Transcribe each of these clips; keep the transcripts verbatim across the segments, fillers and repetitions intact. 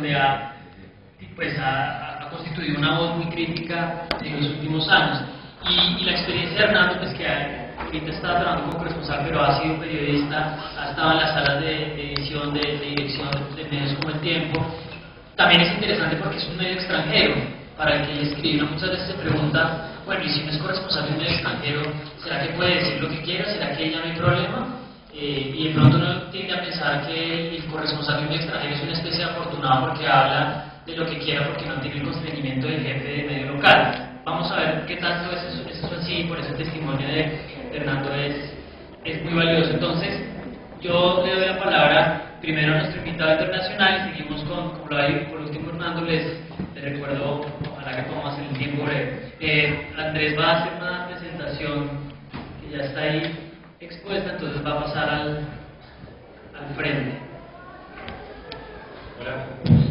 donde ha, pues, ha, ha constituido una voz muy crítica en los últimos años. Y, y la experiencia de Hernando, pues que ahorita está trabajando como corresponsal, pero ha sido periodista, ha estado en las salas de, de edición, de, de dirección de, de medios como El Tiempo. También es interesante porque es un medio extranjero para el que él escribe. Muchas veces se pregunta, bueno, y si no es corresponsal de un medio extranjero, ¿será que puede decir lo que quiera? ¿Será que ya no hay problema? Eh, y de pronto uno tiende a pensar que el corresponsal de un medio extranjero es una especie de afortunado porque habla de lo que quiera, porque no tiene el constreñimiento del jefe de medio local. Vamos a ver qué tanto es eso, es eso así, por ese testimonio de Hernando es, es muy valioso. Entonces, yo le doy la palabra primero a nuestro invitado internacional y seguimos con, como lo hay por último Hernando, les, les recuerdo, ojalá que podamos hacer el tiempo breve. Eh, Andrés va a hacer una presentación que ya está ahí expuesta, entonces va a pasar al, al frente. Hola.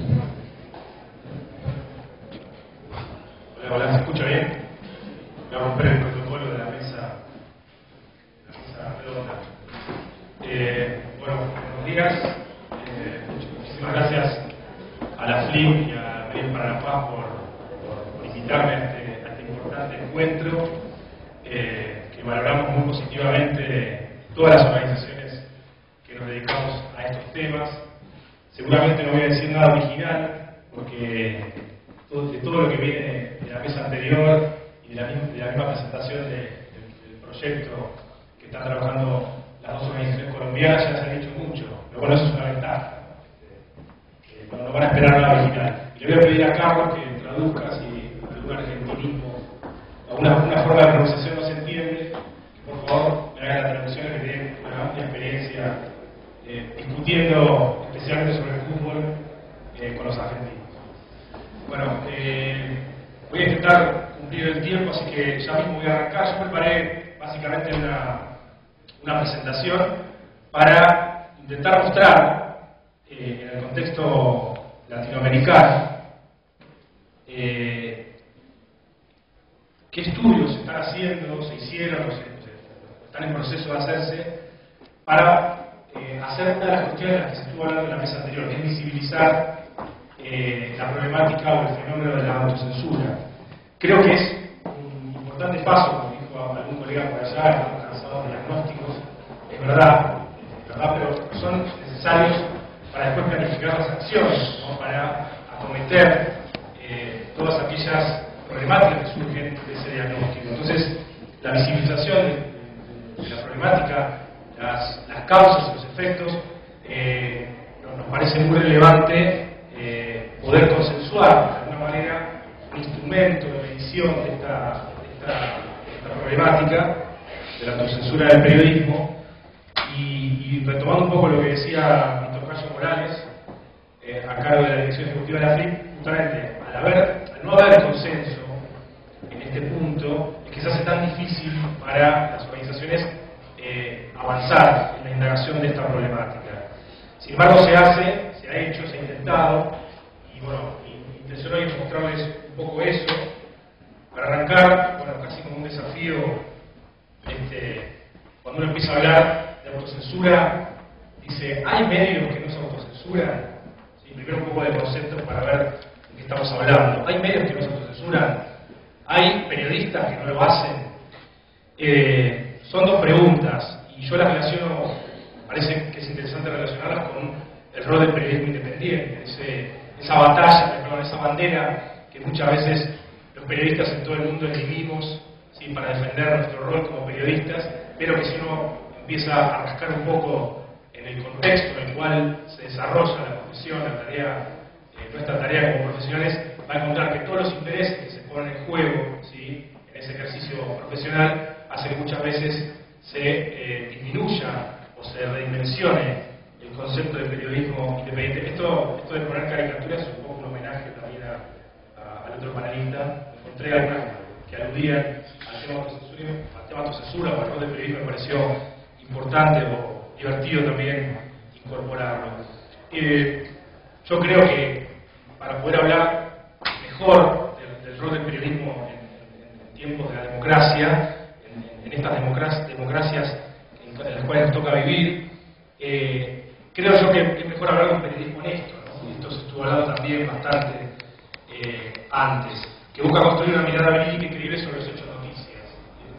Hola, hola, ¿se escucha bien? Voy a romper el protocolo de la mesa, la mesa redonda. Eh, bueno, buenos días. Eh, muchísimas gracias a la F L I M y a Medios para la Paz por, por, por invitarme a este, a este importante encuentro, eh, que valoramos muy positivamente todas las organizaciones que nos dedicamos a estos temas. Seguramente no voy a decir nada original, porque todo, de todo lo que viene de la mesa anterior y de la misma, de la misma presentación de, de, del proyecto que están trabajando las dos organizaciones colombianas ya se ha dicho mucho, lo cual eso es una ventaja. Eh, no, no van a esperar nada original. Y le voy a pedir a Carlos que traduzca, si algún argentinismo, alguna una forma de pronunciación no se entiende, que por favor me haga la traducción, que tiene una amplia experiencia eh, discutiendo especialmente sobre el fútbol eh, con los argentinos. Bueno, eh, voy a intentar cumplir el tiempo, así que ya mismo voy a arrancar. Yo preparé básicamente una, una presentación para intentar mostrar eh, en el contexto latinoamericano eh, qué estudios se están haciendo, se hicieron, o se, se, están en proceso de hacerse para eh, hacer una de las cuestiones de las que se estuvo hablando en la mesa anterior, que es visibilizar Eh, la problemática o el fenómeno de la autocensura. Creo que es un importante paso, como dijo algún colega por allá, estamos cansados de diagnósticos, es verdad, es verdad, pero son necesarios para después planificar las acciones, ¿no? Para acometer eh, todas aquellas problemáticas que surgen de ese diagnóstico. Entonces, la visibilización de, de, de la problemática, las, las causas y los efectos, eh, nos, nos parece muy relevante Eh, poder consensuar de alguna manera un instrumento de medición de esta, de esta, de esta problemática de la autocensura del periodismo y, y retomando un poco lo que decía mi tocayo Morales eh, a cargo de la dirección ejecutiva de la F L I M, justamente al, haber, al no haber consenso en este punto es que se hace tan difícil para las organizaciones eh, avanzar en la indagación de esta problemática. Sin embargo, se hace, se ha hecho, se ha intentado, y bueno, mi intención hoy es mostrarles un poco eso. Para arrancar, bueno, casi como un desafío, este, cuando uno empieza a hablar de autocensura, dice, ¿hay medios que no se autocensuran? ¿Sí? Primero un poco de conceptos para ver de qué estamos hablando. ¿Hay medios que no se autocensuran? ¿Hay periodistas que no lo hacen? Eh, son dos preguntas, y yo las relaciono, parece que es interesante relacionarlas con el rol del periodismo independiente, ese, esa batalla, perdón, esa bandera que muchas veces los periodistas en todo el mundo escribimos, ¿sí? Para defender nuestro rol como periodistas, pero que si uno empieza a rascar un poco en el contexto en el cual se desarrolla la profesión, la tarea, eh, nuestra tarea como profesionales, va a encontrar que todos los intereses que se ponen en juego, ¿sí? En ese ejercicio profesional, hace que muchas veces se eh, disminuya o se redimensione el concepto de periodismo independiente. Esto, esto de poner caricaturas es un poco un homenaje también a, a, al otro panelista. Encontré algunas que aludían al tema autocensura, al tema autocensura o al rol del periodismo, me pareció importante o divertido también incorporarlo. Eh, yo creo que para poder hablar mejor del, del rol del periodismo en, en, en tiempos de la democracia, en, en estas democracias, democracias en las cuales nos toca vivir, eh, creo yo que es mejor hablar de un periodismo honesto, ¿no? Y esto se estuvo estuvo hablando también bastante eh, antes, que busca construir una mirada verídica y creíble sobre los hechos